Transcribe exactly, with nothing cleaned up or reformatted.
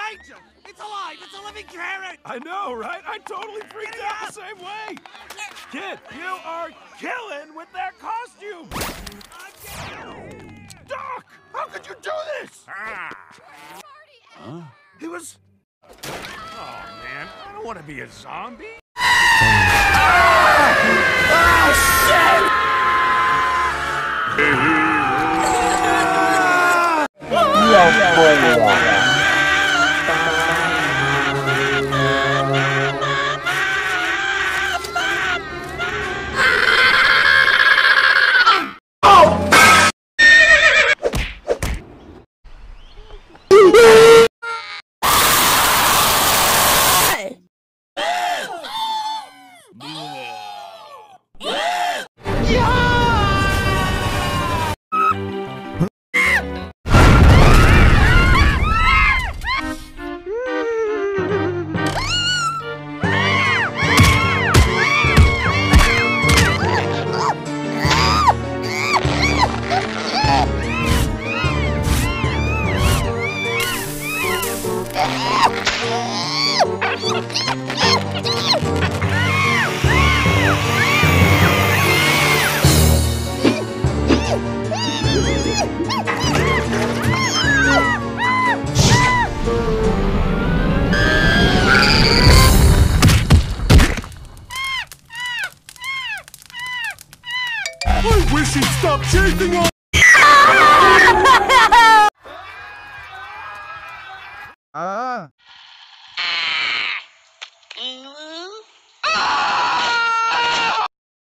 danger! It's alive! It's a living carrot! I know, right? I totally freaked out the same way! Kid, you are killing with that costume! Doc! How could you do this? Ah. Huh? He was... Oh, man. I don't want to be a zombie. Oh, shit! I wish he'd stop chasing us! Ah.